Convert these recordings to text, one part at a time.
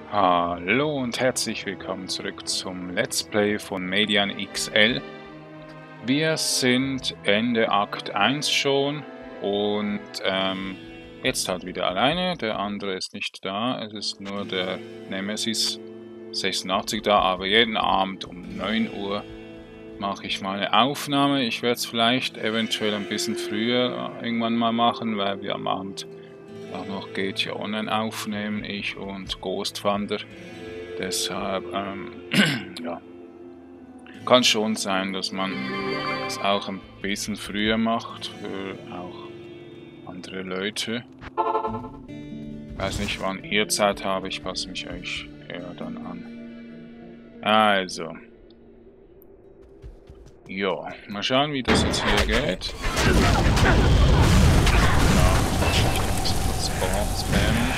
Hallo und herzlich willkommen zurück zum Let's Play von Median XL. Wir sind Ende Akt 1 schon und jetzt halt wieder alleine. Der andere ist nicht da, es ist nur der Nemesis 86 da, aber jeden Abend um 9 Uhr mache ich mal eine Aufnahme. Ich werde es vielleicht eventuell ein bisschen früher irgendwann mal machen, weil wir am Abend auch noch GTA Online aufnehmen, ich und Ghost Thunder. Deshalb, ja, kann schon sein, dass man es auch ein bisschen früher macht, für auch andere Leute. Weiß nicht, wann ihr Zeit habt, ich passe mich euch eher dann an. Also. Ja, mal schauen, wie das jetzt hier geht. Spammen.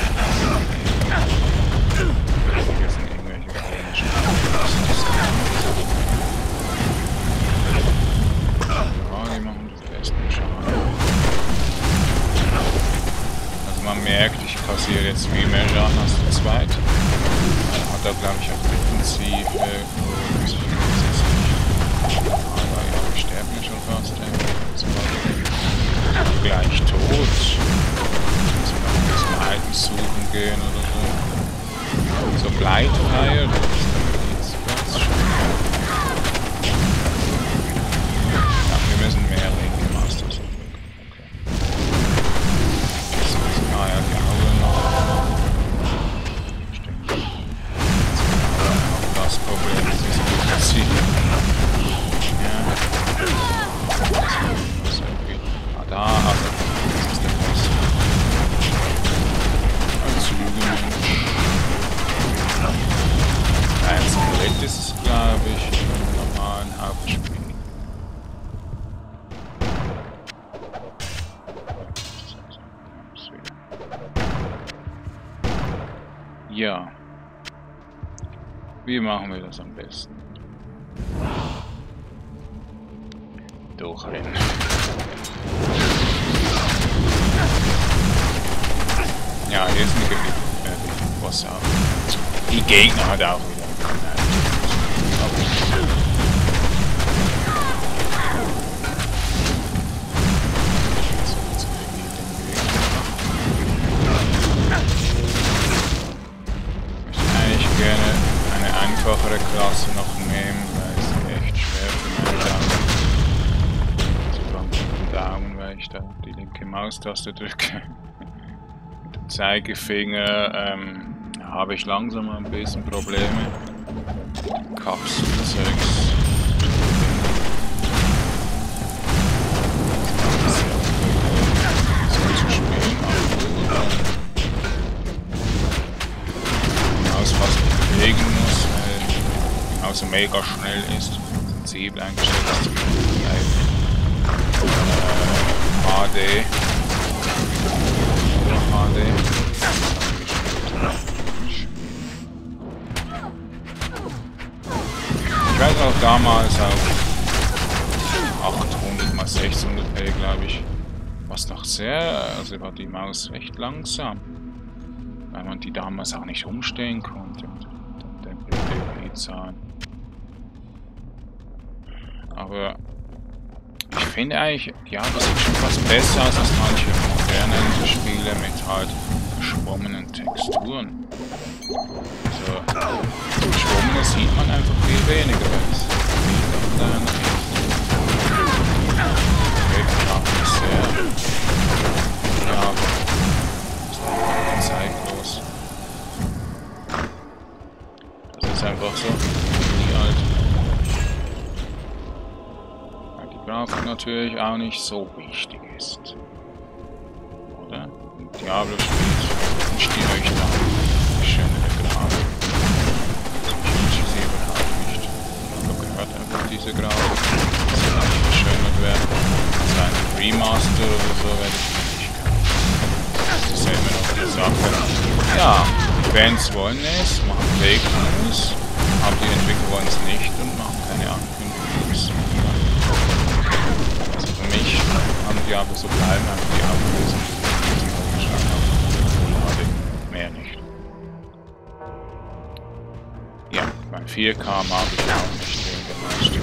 Hier sind irgendwelche komischen ja, die machen das besten Schaden. Also man merkt, ich kassiere jetzt viel mehr Schaden als zu zweit. Man hat da glaube ich auch defensiv aber ja, ich sterbe mir schon fast. Gleich tot. Items suchen gehen oder so. So Gleitreihe, das ist jetzt ganz schön. Ja, wir müssen mehr Linke Masters suchen. Okay. Ah ja, die Aue noch. Stimmt. Auch das Problem ist, dass wir das ziehen. Ja. Ah, da, also, das ist der Boss. Ein Skelett ist es, glaube ich, im normalen Hauptspiel. Ja. Wie machen wir das am besten? Durchrennen. Ja, hier ist eine Wasser. Die Gegner hat er auch wieder. Ich möchte eigentlich gerne eine einfachere Klasse noch nehmen, weil es echt schwer für meine Daumen. Sie fangen mit dem Daumen, weil ich da die linke Maustaste drücke. Zeigefinger habe ich langsam ein bisschen Probleme. Kapselzeugs. So zu spielen. Aus fast nicht bewegen muss, weil die Maus mega schnell ist. Sensibel eingestellt ist. HD. Ich weiß auch damals auf 800 x 600p, glaube ich, was noch sehr, also war die Maus recht langsam, weil man die damals auch nicht umstellen konnte und der PPP-Zahlen. Aber ich finde eigentlich, ja, das sieht schon fast besser aus als manche modernen Spiele mit halt verschwommenen Texturen. Also, verschwommene sieht man einfach viel weniger, weil es viel kleiner ist. Geht auch sehr, ja, ist einfach zeitlos. Das ist einfach so, die halt. Grafik natürlich auch nicht so wichtig ist. Oder? Diablo spielt. Ich stehe euch da. Die schönere Grafik. Ich wünsche sie überhaupt nicht. Ich habe gehört einfach diese Grafik. Das soll nicht verschönert werden. Das ist ein Remaster oder so, werde ich nicht können. Das ist ja immer noch die Sache. Ja, die Fans wollen es, machen Fake News, aber die Entwickler wollen es nicht und machen keine Ankündigung. Für mich haben die aber so bleiben, haben die Ablösung. Mehr nicht. 4K mag ich auch nicht wegen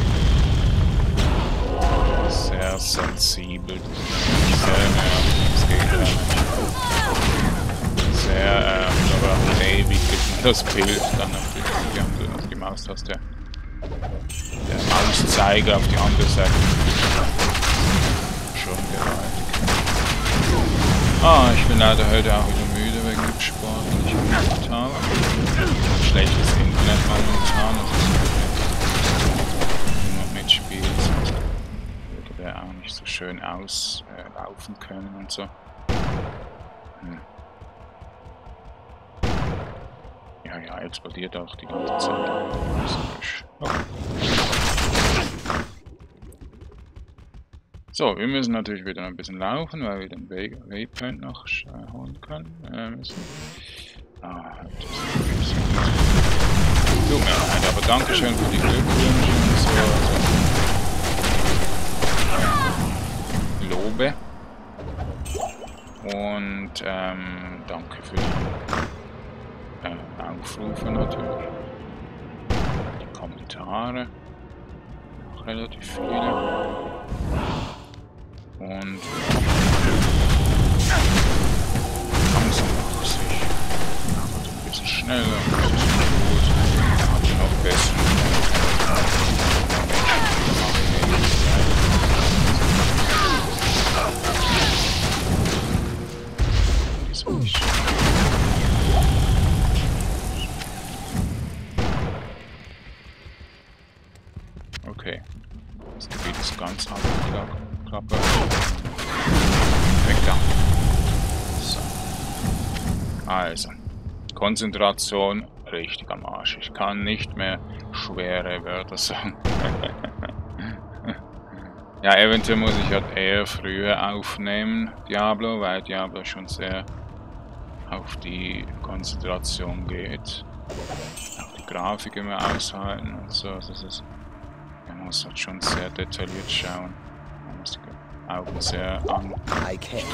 der Leistung. Sehr sensibel. Sehr nervig. Das geht ja nicht. Sehr, aber ewig das Bild dann natürlich die Maustaste. Der Mauszeiger auf die andere Seite. Schon gewaltig. Ich bin leider heute auch wieder müde wegen dem Sport und ich momentan. Schlechtes Internet momentan, also nur mitspielt. Würde der auch nicht so schön auslaufen können und so. Ja, explodiert auch die ganze Zeit. Oh. So, wir müssen natürlich wieder ein bisschen laufen, weil wir den Waypoint noch holen können. Müssen. Tut mir leid, aber Dankeschön für die Glückwünsche und so. Also, Lobe. Und danke für die Aufrufe natürlich. Die Kommentare. Auch relativ viele. Und langsam macht es sich. Aber ein bisschen schneller, das ist gut. Hat noch besser. Okay. Das Gebiet ist ganz abgeklappt. Weg da. So. Also. Konzentration richtig am Arsch. Ich kann nicht mehr schwere Wörter sagen. Ja, eventuell muss ich halt eher früher aufnehmen, Diablo, weil Diablo schon sehr auf die Konzentration geht. Auch die Grafik immer aushalten und so. Also man muss halt schon sehr detailliert schauen. Man muss die Augen sehr anstrengen.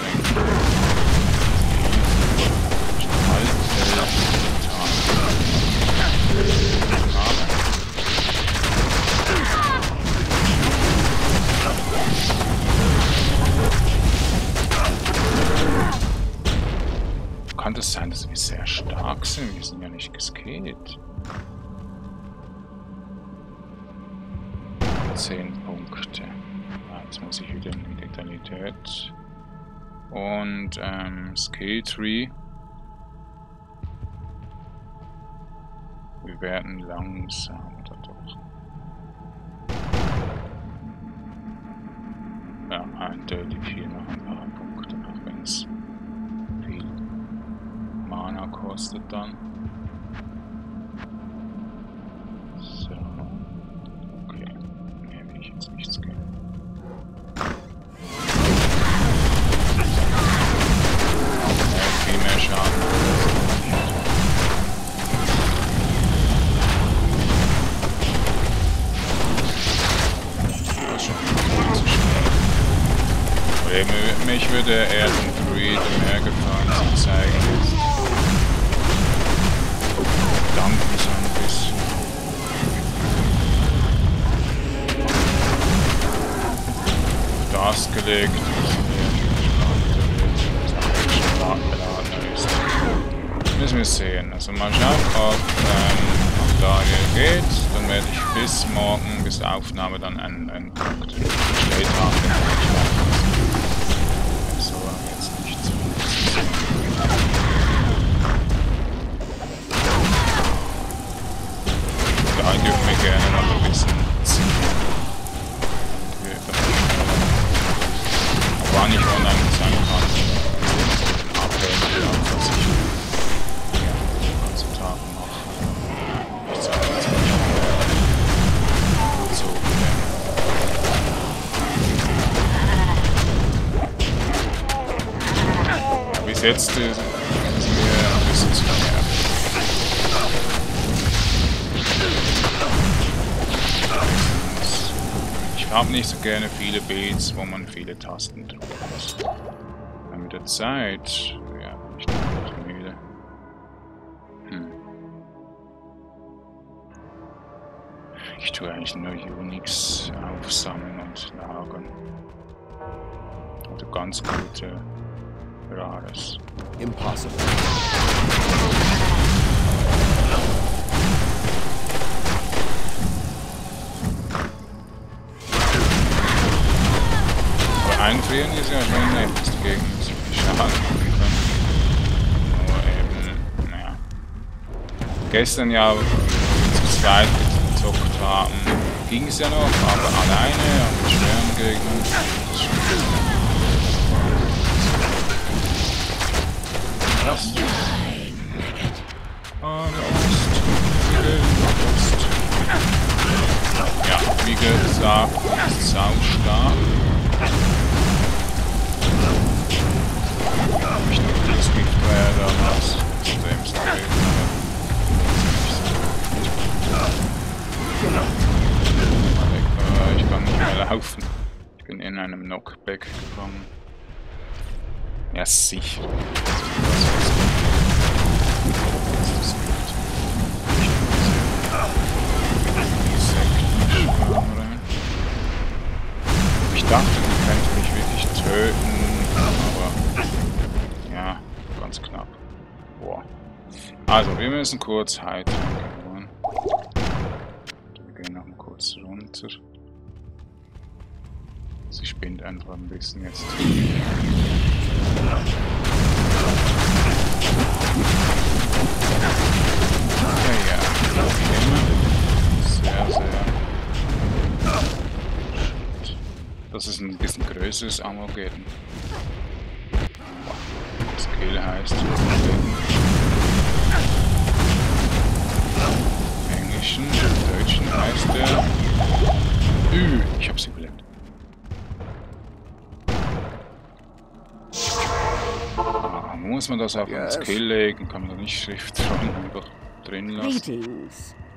Kann das sein, dass wir sehr stark sind? Wir sind ja nicht geskillt. 10 Punkte. Jetzt muss ich wieder in die Vitalität. Und Skill Tree. Wir werden langsam dadurch. Ja, eindeutig hier noch ein paar Punkte, auch wenn es viel Mana kostet dann. So. Okay. Mehr will ich jetzt nicht skillen. Viel mehr Schaden. Mich würde eher den Druid mehr gefallen zu zeigen. Danken so ein bisschen. Das gelegt. Müssen wir sehen. Also mal schauen, ob Dario geht. Dann werde ich bis morgen, bis der Aufnahme dann einen Punkt gestellt haben. Da dürfen wir gerne noch ein bisschen ziehen. Wann ich online sein kann. Abhängig, was ich den ganzen Tag mache. Ich sage jetzt nicht so. Ja, bis jetzt sind wir ein bisschen zu nervig. Ich habe nicht so gerne viele Beats, wo man viele Tasten drücken muss. Aber mit der Zeit, ja, bin ich einfach müde. Ich tue eigentlich nur Unix aufsammeln und lagern. Oder ganz gute Rares. Impossible. Aber einfrieren ist ja schon nett, dass die Gegner so viel Schaden machen können. Nur eben, naja. Gestern ja zu zweit gezockt haben, ging es ja noch, aber alleine und mit schweren Gegnern, das ist schon gut. Was? Ost. Ja, wie gesagt, ist saustark. Ich denke, das Gift war ja damals extrem stark. Ich kann nicht mehr laufen. Ich bin in einem Knockback gefangen. Ja, sicher. Ich dachte, die könnte mich wirklich töten, aber ja, ganz knapp. Boah. Also, wir müssen kurz Heilung holen. Wir gehen noch mal kurz runter. Sie spinnt einfach ein bisschen jetzt. Ja, sehr, sehr. Das ist ein bisschen größeres Armageddon. Skill heißt im Englischen, im Deutschen heißt der. Ich hab's überlebt. Muss man das auf einen Skill legen? Kann man da nicht Schriftrollen einfach drin lassen?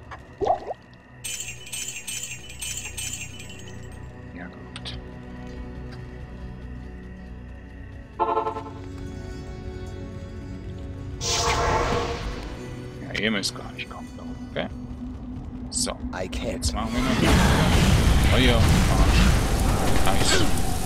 Ja gut. Ja, ihr müsst gar nicht kommen da oben, okay? So, jetzt machen wir noch Feuer, Arsch, Eis.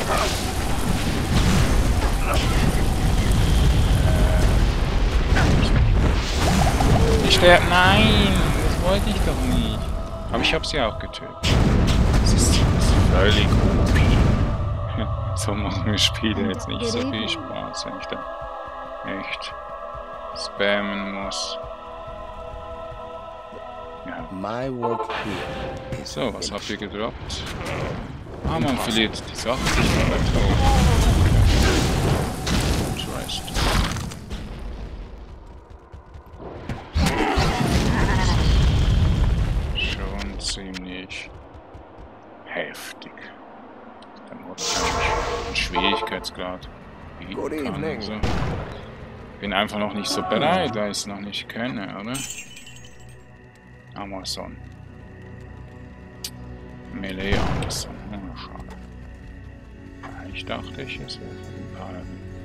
Ich sterbe. Nein, das wollte ich doch nicht. Aber ich habe sie auch getötet. Das ist völlig OP. So machen wir Spiele jetzt nicht so viel Spaß, wenn ich da echt spammen muss. Ja. So, was habt ihr gedroppt? Ah, man verliert die Sachen. Schon ziemlich heftig. Dann wurde ein Schwierigkeitsgrad. Also. Bin einfach noch nicht so bereit, weil ich es noch nicht kenne, oder? Amazon. Melee Amazon. Oh, schade. Ich dachte, es wäre ein paar.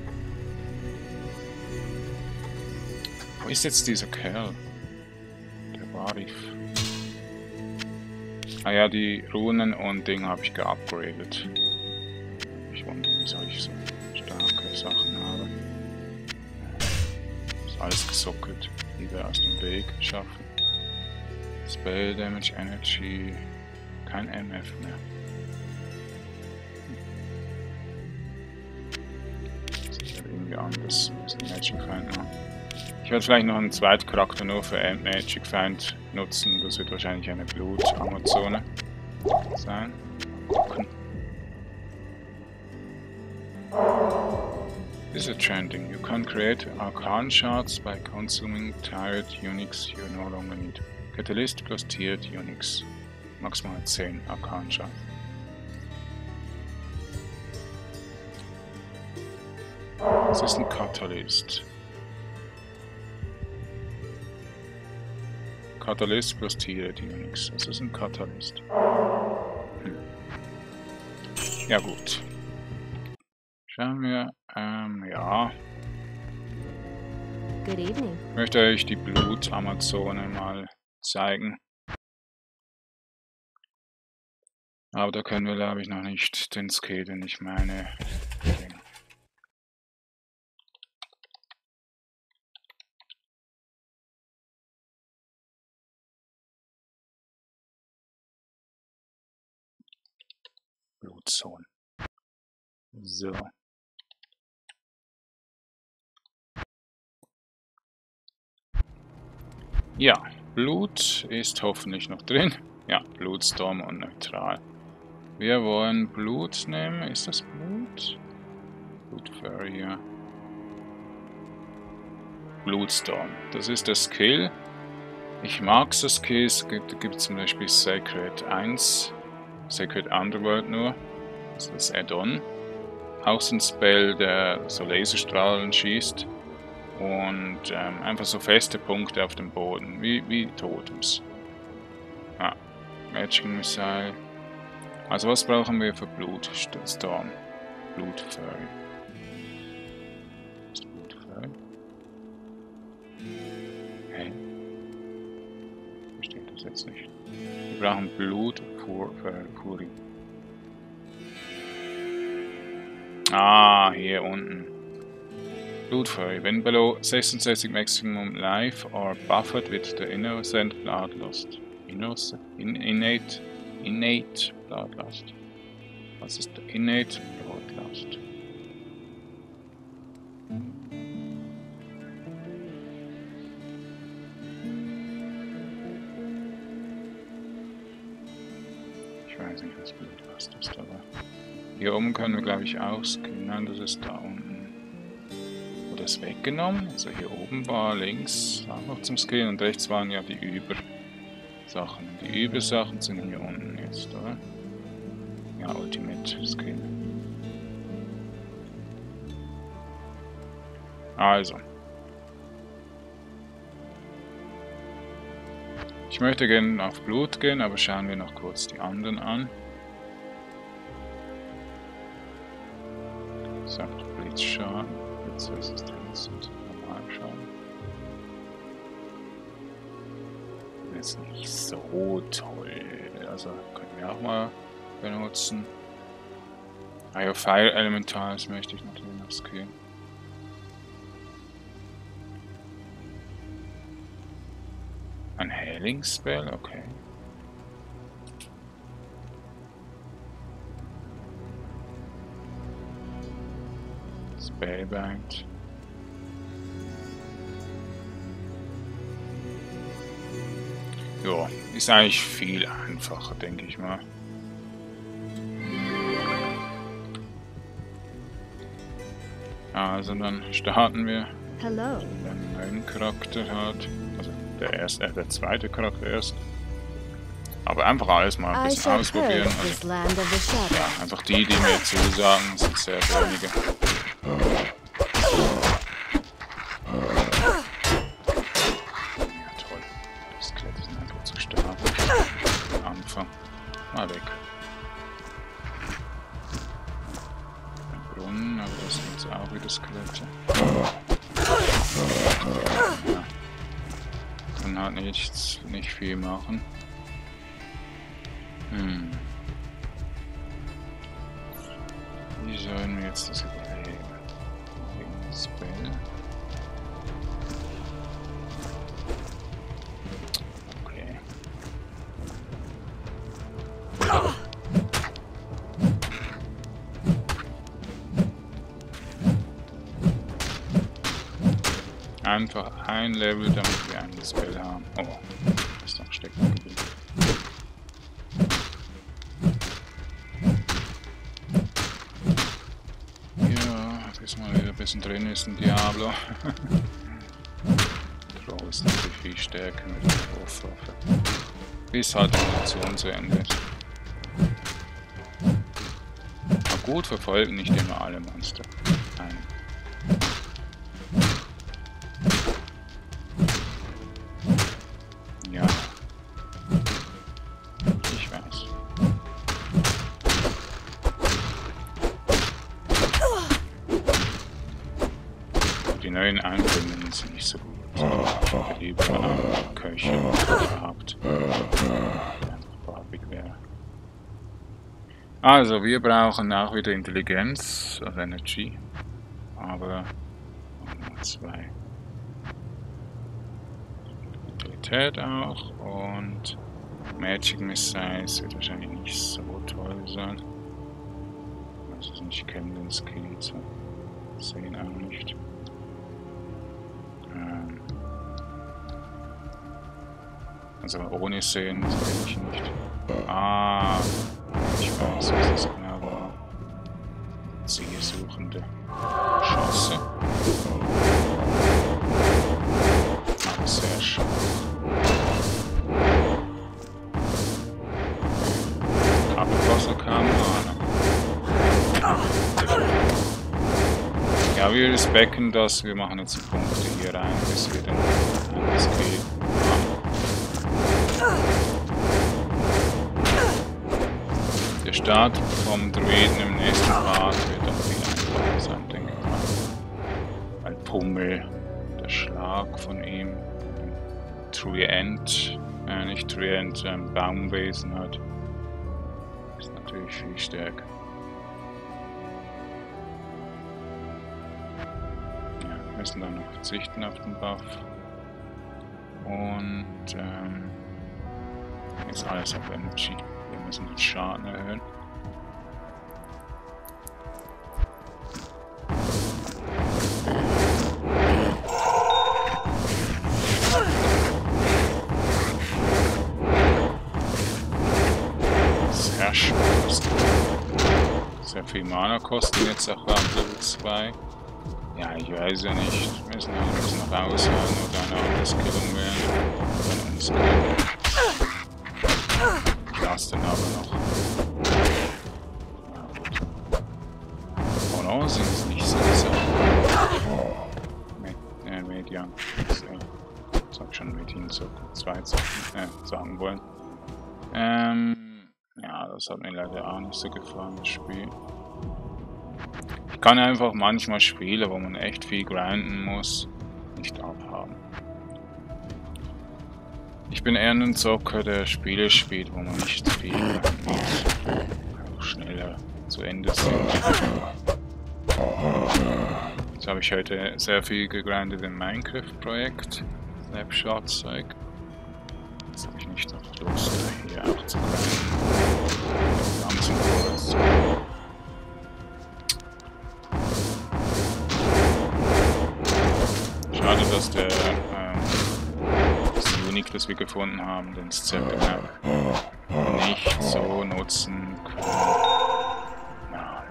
Wo ist jetzt dieser Kerl? Der Warif. Ah ja, die Runen und Dinge habe ich geupgradet. Ich wundere, wieso ich so starke Sachen habe. Ist alles gesockelt. Wieder aus dem Weg schaffen. Spell Damage, Energy. Kein MF mehr. Sicher irgendwie anders. Magic Find noch. Ich werde vielleicht noch einen zweiten Charakter nur für Magic Find nutzen. Das wird wahrscheinlich eine Blut-Amazone sein. Mal gucken. This is trending. You can create Arcane Shards by consuming tiered Unix you no longer need. Catalyst plus tiered Unix. Maximal 10 Arcane Shards. Was ist ein Catalyst? Catalyst plus tiered Unix. Was ist ein Catalyst? Ja gut. Schauen wir, ja. Good evening. Ich möchte euch die Blut-Amazone mal zeigen. Aber da können wir, glaube ich, noch nicht den Skill, den ich meine. Blutzone. So. Ja, Blut ist hoffentlich noch drin. Ja, Blutstorm und neutral. Wir wollen Blut nehmen. Ist das Blut? Blutfairy, ja. Blutstorm. Das ist der Skill. Ich mag so Skills. Gibt zum Beispiel Sacred 1. Sacred Underworld nur. Das ist das Add-on. Auch so ein Spell, der so Laserstrahlen schießt. Und einfach so feste Punkte auf dem Boden. Wie Totems. Ja. Matching Missile. Also was brauchen wir für Blutstorm? Blutfairy. Was ist Blutfairy? Hey. Verstehe das jetzt nicht. Wir brauchen Blutfury. Ah, hier unten. Blutfairy. When below 66 maximum life or buffered with the innocent bloodlust. Innate Bloodlust. Was ist der Innate Bloodlust? Ich weiß nicht, was Bloodlust ist, aber hier oben können wir, glaube ich, ausgehen. Nein, das ist da unten. Wurde es weggenommen? Also hier oben war links auch noch zum Skillen und rechts waren ja die Übersachen. Die Übersachen sind hier unten jetzt, oder? Ja, Ultimate Skill. Also. Ich möchte gerne auf Blut gehen, aber schauen wir noch kurz die anderen an. Sagt Blitzschaden, Blitzresistenz und Normalschaden. Jetzt nicht so toll. Also können wir auch mal benutzen. Ah ja, Fire Elementals möchte ich natürlich noch skillen. Ein Healing Spell, okay. Spellbind. Ja, ist eigentlich viel einfacher, denke ich mal. Also dann starten wir. Hello. Der einen neuen Charakter hat. Also der zweite Charakter erst. Aber einfach alles mal ein bisschen ausprobieren. Also, ja, einfach die mir zusagen, sind sehr wenige. Ja toll. Das Skelett ist einfach zu stark. Anfang. Mal weg. Ein Brunnen, aber das sind jetzt auch wieder Skelette. Ja. Kann halt nicht viel machen. Wie sollen wir jetzt das überlegen? Wegen Spell. Okay. Einfach ein Level, damit wir einen Spell haben. Oh, ist noch stecken geblieben. Bis mal wieder ein bisschen drin ist ein Diablo. Troll ist natürlich viel stärker mit der Wurfwaffe. Bis halt die Munition zu Ende ist. Aber gut, verfolgen nicht immer alle Monster. Nein. Ja. Ich weiß. Die neuen Einbindungen sind nicht so gut. Lieber Köche überhaupt. Einfach farbig wäre. Also, wir brauchen auch wieder Intelligenz, also Energy. Aber noch 2. Vitalität auch und Magic Missiles wird wahrscheinlich nicht so toll sein. Also ich kenne den Skill, so sehen auch nicht. Also ohne Sehen kenne ich nicht. Ah, ich weiß, was das genau war. Zielsuchende Schosse. Aber sehr schön. Kapelwasserkammer. Ja, wir respekten das. Wir machen jetzt die Punkte hier rein, bis wir den Skill haben. Der Start vom Druiden im nächsten Part wird auch viel einfacher sein, denke ich mal. Weil Pummel, der Schlag von ihm, Baumwesen hat, ist natürlich viel stärker. Ja, wir müssen dann noch verzichten auf den Buff. Und ist alles auf Energy. Wir müssen den Schaden erhöhen. Sehr schön. Sehr viel Mana kosten jetzt auch ab Level 2. Ja, ich weiß ja nicht. Wir müssen noch aushalten oder eine andere Skillung wählen. Von uns lass den aber noch. Ja, gut. Oh no, sind es nicht so Median. Ich hab schon mit ihnen so 2 sagen wollen. Ja, das hat mir leider auch nicht so gefallen, das Spiel. Ich kann einfach manchmal Spiele, wo man echt viel grinden muss, nicht abhaben. Ich bin eher ein Zocker, der Spiele spielt, wo man nicht viel grinden muss. Auch schneller zu Ende sind. Jetzt habe ich heute sehr viel gegrindet im Minecraft-Projekt. Snapshot-Zeug. Jetzt habe ich nicht noch Lust, hier auch zu grinden. Ganz im Kurs. Schade, dass das Unique, das wir gefunden haben, den Scepter nicht so nutzen können. Ja,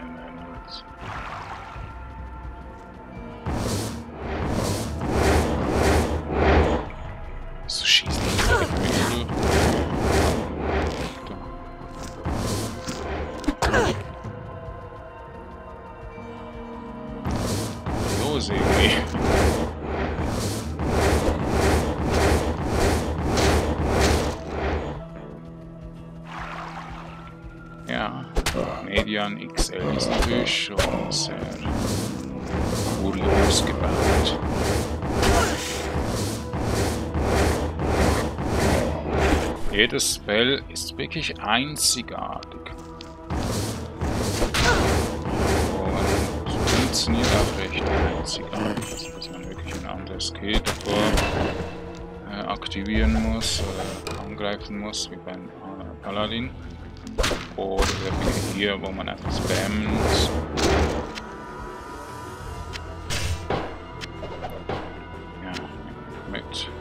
so schießen die los irgendwie. Ja, Median XL ist natürlich schon sehr kurios gebaut. Jedes Spell ist wirklich einzigartig. Und funktioniert auch recht einzigartig, also dass man wirklich ein anderes Skill davor aktivieren muss oder angreifen muss, wie beim Paladin. Oder hier, wo man einfach spammen muss. Ja, mit.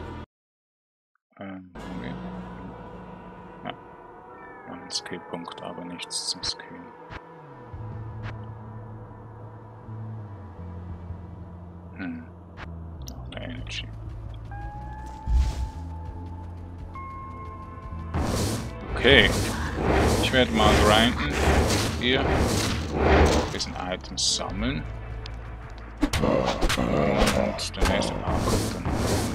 Ja, ein Skillpunkt, aber nichts zum Skillen. Noch eine Energy. Okay. Ich werde mal grinden. Hier. Ein bisschen Items sammeln. Und der nächste Mal kommt dann.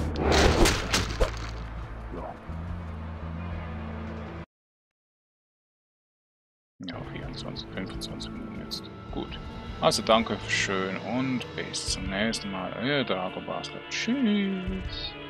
Ja, 24, 25 Minuten jetzt. Gut. Also danke schön und bis zum nächsten Mal. Euer Dragobastard. Tschüss.